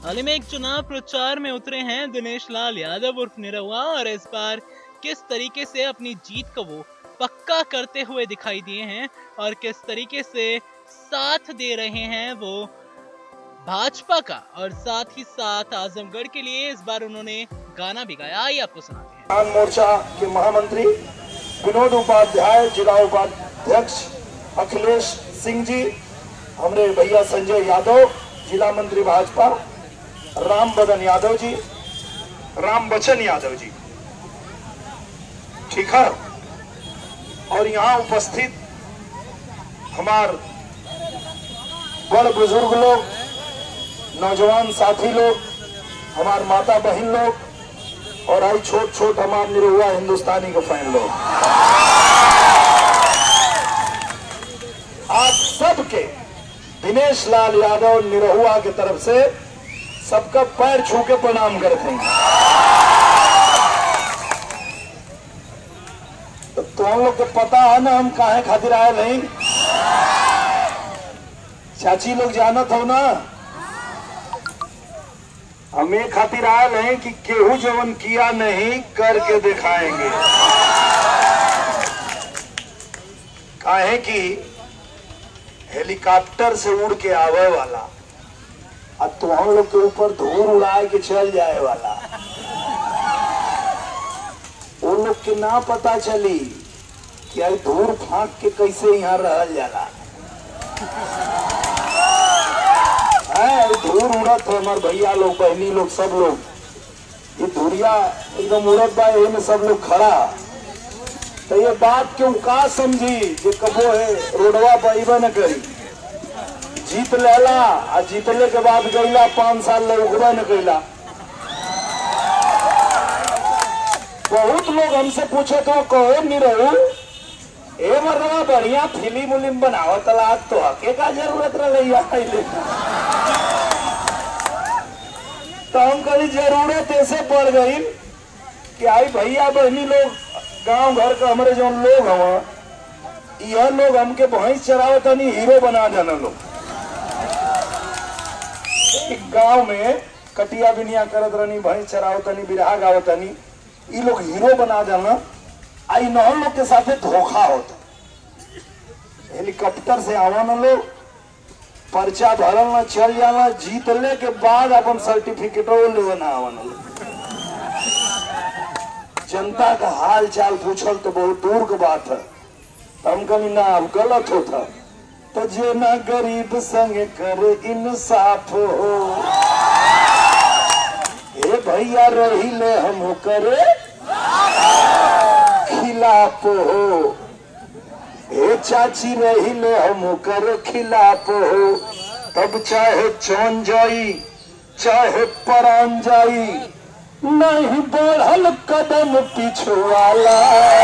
हाल ही में एक चुनाव प्रचार में उतरे हैं दिनेश लाल यादव उर्फ निरहुआ, और इस बार किस तरीके से अपनी जीत को वो पक्का करते हुए दिखाई दिए हैं और किस तरीके से साथ दे रहे हैं वो भाजपा का, और साथ ही साथ आजमगढ़ के लिए इस बार उन्होंने गाना भी गाया। आइए आपको सुनाते हैं। किसान मोर्चा के महामंत्री विनोद उपाध्याय, जिला उपाध्यक्ष अखिलेश सिंह जी, हमारे भैया संजय यादव, जिला मंत्री भाजपा राम बदन यादव जी, राम बचन यादव जी, ठीक है। और यहाँ उपस्थित हमारे बड़ बुजुर्ग लोग, नौजवान साथी लोग, हमारे माता बहन लोग, और आई छोट छोट हमारे निरहुआ हिंदुस्तानी के फैन लोग, आप सबके दिनेश लाल यादव निरहुआ की तरफ से सबका पैर छू के प्रणाम करते हैं। तो हम लोग को पता है ना हम काहे खातिर आए नहीं। चाची लोग जानत हो ना, हमें खातिर आए नहीं कि केहू जवन किया नहीं करके दिखाएंगे। काहे कि हेलीकॉप्टर से उड़ के आवे वाला अब तो हम लोग के ऊपर धूल उड़ाए के चल जाए वाला, उन लोग के ना पता चली कि आज धूल फांक के कैसे यहाँ रहल जाला। धूल उड़त है हमारे भैया लोग, बहनी लोग, सब लोग, ये धुरिया एकदम उड़त बा, में सब लोग खड़ा। तो ये बात क्यों का समझी जो कबो है रोडवा पाइबा न करी, जीत लेला और जीतले के बाद गईला 5 साल लगवा न गईला। बहुत लोग हमसे पूछे तो कहो निरहु ए मरना बढ़िया फिल्म उलिम बनावत ला, तो हके का जरूरत रही। तो हम कभी जरूरत ऐसे पड़ गई कि आई भैया बहनी लोग, गांव घर का हमारे जो लोग हवा, यह लोग हमके भैंस चरावत नहीं, हीरो बना जाना लोग। एक गांव में कटिया बिनिया करत रहनी, भैंस चरावत नहीं, बिरहा गावत नहीं, ये लोग हीरो बना जाना। आई नौन लोग के साथ धोखा होता। हेलीकॉप्टर से आवा न लोग, पर्चा भरल न चल जाना, जीतले के बाद अपन सर्टिफिकेट ले ना आवा न लोग। जनता का हाल चाल पूछल तो बहुत दूर की बात है। हम कहीं ना अब गलत होता तो जे ना गरीब संग करे इंसाफ हो, हे भैया रही ले हम करे खिलाफ हो, हे चाची रही ले हम करे खिलाफ हो। तब चाहे चौन जाई चाहे परान जाई, नहीं बढ़ल कदम पिछवाला,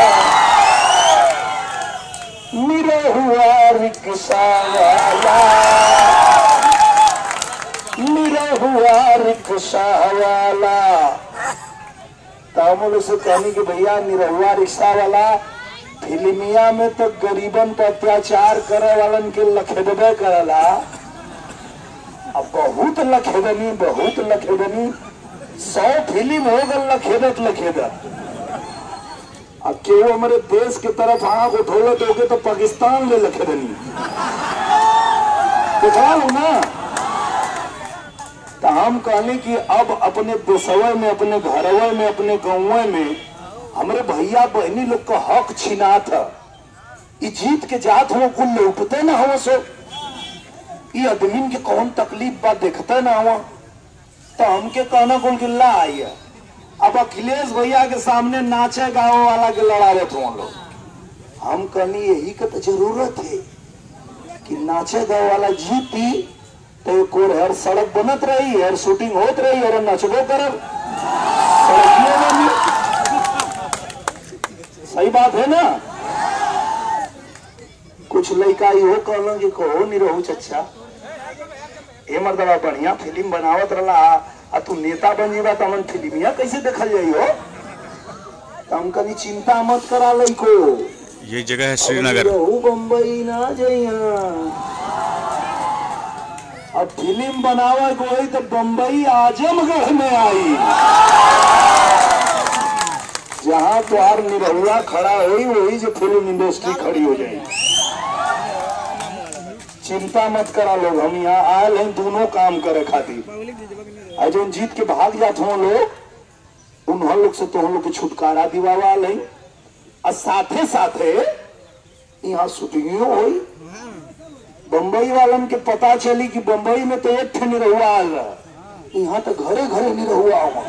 निरहुआ रिक्शा वाला, निरहुआ रिक्शा वाला। तामुल से कहनी कि भैया निरहुआ रिक्शा वाला फिल्मिया में तो गरीबन पर अत्याचार करे वालन के लखेदबे करला। अब बहुत लखेदनी, बहुत लखेदनी, 100 फिल्म हो गल लखेदत लखेदत। अब केवल हमारे देश की तरफ आंख उठोले तो पाकिस्तान ले लखेदनी दिखा लो ना। तो हम कहने कि अब अपने देशवे में, अपने घरवे में, अपने गाँव में हमारे भैया बहनी लोग का हक छीना था। ये जीत के जात हो कुल लौटते ना हो, सो ये आदमी के कौन तकलीफ बात देखते ना हो। तो हमके कहना कुल किल्ला आई है। अब अखिलेश भैया के सामने नाचे गाँव वाला के लड़ावे थे हम लोग। हम कहनी यही का तो जरूरत है कि नाचे गाँव वाला जीती तो एक और हर सड़क बनत रही, हर शूटिंग होत रही, और नचबो करब, सही बात है ना। कुछ लड़का यो कहलो कि कहो निरहु चचा ए मर्दबा बढ़िया फिल्म बनावत रहा, आ तू नेता बन जेबा तो हमन फिल्मिया कैसे देखल जाई हो। तो हम कभी चिंता मत करा लइको, ये जगह है श्रीनगर, बम्बई ना जाइया। अब फिल्म बनावे कोई तो बंबई आजमगढ़ में आई, जहां द्वार निरहुआ खड़ा हुई वही जो फिल्म इंडस्ट्री खड़ी हो जाएगी। चिंता मत करा लोग, हम यहाँ आए हैं दोनों काम करे खातिर। जो जीत के भाग जाते हो लोग, उन लोग से तो हम लोग के छुटकारा दिवावा नहीं, और साथे साथे यहाँ शूटिंगो हुई। बंबई वालन के पता चली कि बंबई में तो एक थे निरहुआ आ रहा, यहाँ तो घरे घरे निरहुआ हुआ।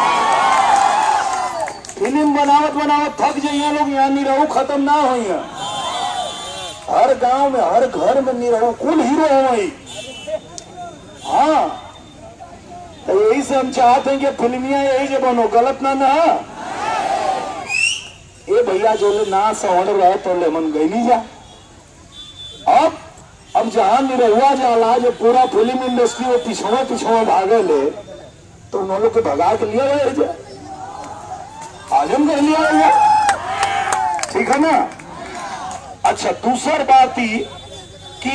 फिल्म बनावत बनावत थक जाइए लोग, यहाँ निरहु खत्म ना हो। हर गांव में हर घर में निरहु कुल हीरो हो वही। हाँ, तो यही से हम चाहते हैं कि फिल्मिया यही जो बनो, गलत ना ना। ये भैया जो ले ना सवड़ रहे तो ले मन गई नहीं जा। अब जहां निरहुआ जाला जो पूरा फिल्म इंडस्ट्री में पिछुआ भागे ले, तो उन लोग के भगा के लिया गया, आजम कर लिया गया। ठीक है ना। अच्छा, दूसरी बात ही कि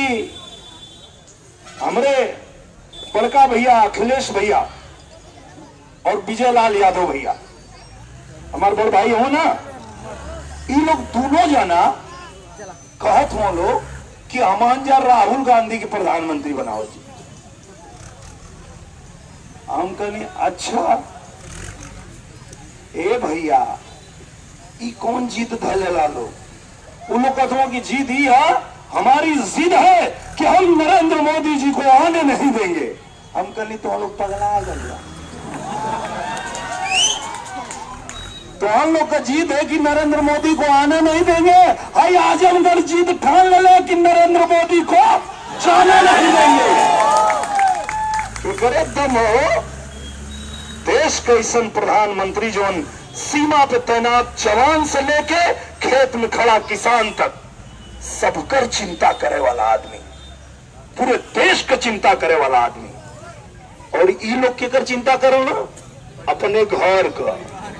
हमरे बड़का भैया अखिलेश भैया और विजय लाल यादव भैया हमारे बड़ भाई हो ना, ये लोग दोनों जना कहत हो लोग कि हमान जा राहुल गांधी के प्रधानमंत्री बनाओ जी। हम कहनी अच्छा ए भैया ये कौन जीत धलेला लोग, उन लोग कहते कि जीत ही है, हमारी जिद है कि हम नरेंद्र मोदी जी को आने नहीं देंगे। हम कहनी तो हम लोग पगला गया, तो हम लोग का जीत है कि नरेंद्र मोदी को आने नहीं देंगे। हाई आजमगढ़ जीत ठान ले कि नरेंद्र मोदी को जाने नहीं देंगे। तो करे दम हो, देश के ऐसा प्रधानमंत्री जो सीमा पे तैनात जवान से लेके खेत में खड़ा किसान तक सबकर चिंता करे वाला आदमी, पूरे देश का चिंता करे वाला आदमी। और ये लोग केकर चिंता करो ना, अपने घर का।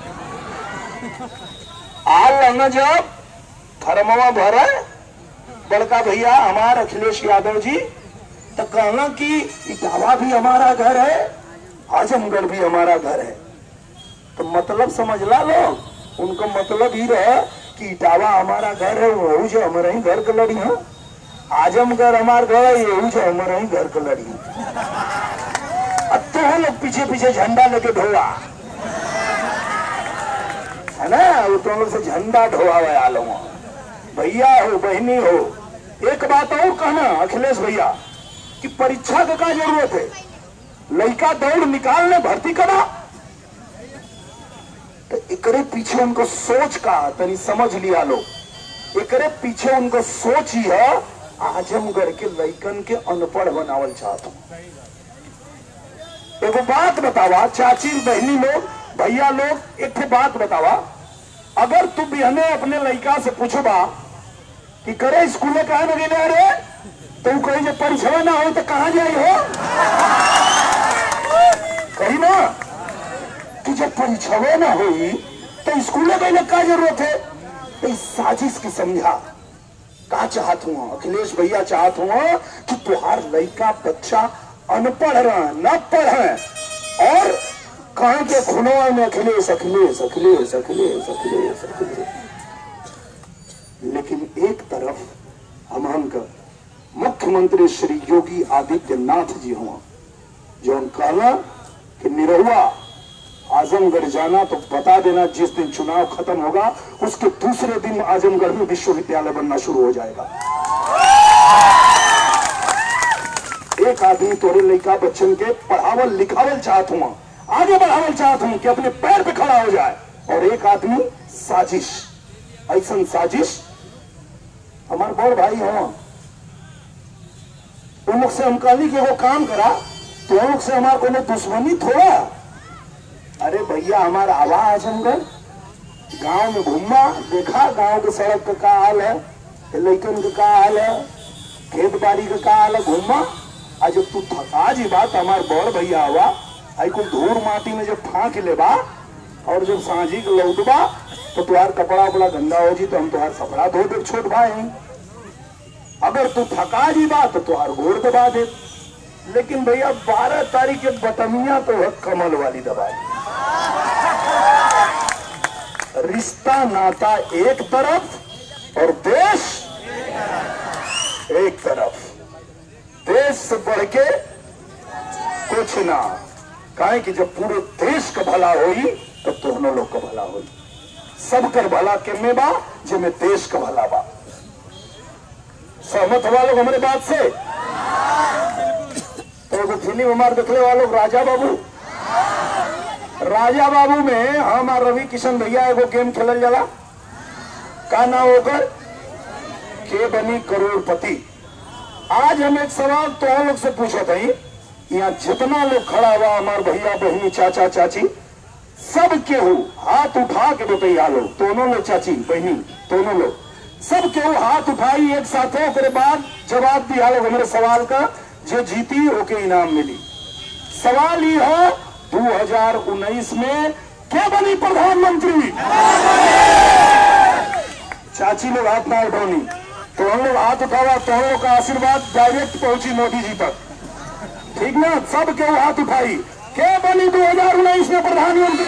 आल न जब फरमवा भरे बड़का भैया हमारा अखिलेश यादव जी, तो कहना कि इटावा भी हमारा घर है, आजमगढ़ भी हमारा घर है। तो मतलब समझ ला लोग, उनका मतलब ही रहा कि इटावा हमारा घर है, वो जो हमारा ही घर का लड़ी है। आजमगढ़ हमारा घर है, ये जो हमारा ही घर का लड़ी है। अब तो हम लोग पीछे पीछे झंडा लेके ढोआ है ना, वो तो लोग से झंडा ढोआ आलो भैया हो बहनी हो। एक बात और कहना अखिलेश भैया कि परीक्षा का क्या जरूरत है, लड़का दौड़ निकालने भर्ती करा, तो एकरे पीछे उनको सोच का तनी समझ लिया लो। एकरे पीछे उनको सोच ही है आजमगढ़ के लड़कन के अनपढ़ बनावल चाहता हूं। एगो बात बतावा चाची बहनी लोग भैया लोग, एक बात बतावा, अगर तू बिहने अपने लड़का से पूछबा कि करे स्कूले कहा न गए रे, तो कहीं जब परीक्षा ना हो तो कहां जाई हो, कही ना कि जब परीक्षा ना हुई तो स्कूले गए का जरूरत है। तो इस साजिश की समझा का चाहत हूं अखिलेश भैया, चाहत हूं कि तुहार लड़का बच्चा अनपढ़ रहा न पढ़े और कहां के खुनवा में अखिलेश अखिलेश अखिलेश अखिलेश अखिलेश अखिलेश। लेकिन एक तरफ हमका मुख्यमंत्री श्री योगी आदित्यनाथ जी हुआ जो कहना कि निरहुआ आजमगढ़ जाना तो बता देना, जिस दिन चुनाव खत्म होगा उसके दूसरे दिन आजमगढ़ में विश्वविद्यालय बनना शुरू हो जाएगा। एक आदमी तोरे लड़का बच्चन के पढ़ावल लिखावल चाहत हूं, आगे बढ़ावल चाहत हूं कि अपने पैर पे खड़ा हो जाए, और एक आदमी साजिश, ऐसा साजिश हमारे बड़ भाई हो, उन लोग से हम कहली कि वो काम करा, तो उन लोग से हमारा कोई दुश्मनी थोड़ा। अरे भैया हमारा आवाज आजमगढ़ गांव में घूमा, देखा गांव के सड़क का क्या हाल है, लड़कन का क्या हाल है, खेत बाड़ी का क्या हाल है, घूमा। आज जब तू थका जी बात हमारे बड़ भैया आवा, आई कुल धूल माटी में जब फाँक लेबा और जब सांझी के लौटबा तो तुम्हार कपड़ा उपड़ा गंदा हो जी, तो हम तुम्हार कपड़ा धो दे छोट भाई। अगर तू थका जी बात तो तुहार गोड़ दबा दे, लेकिन भैया 12 तारीख के बटमिया तो है कमल वाली दवाई। रिश्ता नाता एक तरफ और देश एक तरफ। देश से बढ़ के कुछ ना, काहे कि जब पूरे देश का भला होई तब तो दोनों लोग का भला होई। सब कर भला के में बा जिसमें देश का भला बा। सहमत हुआ लोग हमारे बात से? तो फिल्म हमारे देखने वालों राजा बाबू, राजा बाबू में हम और रवि किशन भैया एगो गेम खेलल जाला, का नाम होकर के बनी करोड़पति। आज हम एक सवाल तो हम लोग से पूछा था, यहाँ जितना लोग खड़ा हुआ हमारे भैया बहनी चाचा चाची सब केहू हाथ उठा के बताइए लोग, दोनों लोग चाची बहनी दोनों लोग सब केहू हाथ उठाई एक साथ हो के बाद जवाब दिया लोग हमारे सवाल का, जो जीती ओके इनाम मिली। सवाल ये हो 2019 में क्या बनी प्रधानमंत्री? चाची लोग हाथ ना उठानी, तो हम लोग हाथ उठावा तो हम लोग का आशीर्वाद डायरेक्ट पहुंची मोदी जी तक, ठीक ना? सब के हाथ उठाई, क्या बनी 2019 में प्रधानमंत्री?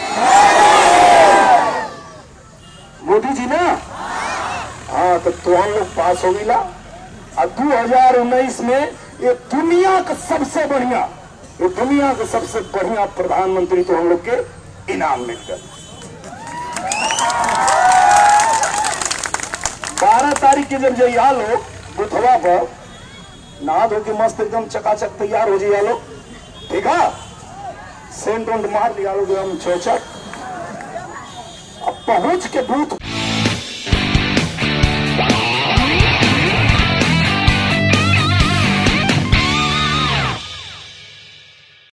मोदी जी ना। हाँ तो हम लोग पास हो गया। और 2019 में ये दुनिया का सबसे बढ़िया, ये दुनिया का सबसे बढ़िया प्रधानमंत्री तो हम लोग के इनाम मिल गए। 12 तारीख के जब जाइए लोग बुधवा पर नहा धो के मस्त एकदम चकाचक तैयार हो जाइए लोग, ठीक है? सेंट वेंट मार लिया लोग हम चौचक। अब पहुंच के बूथ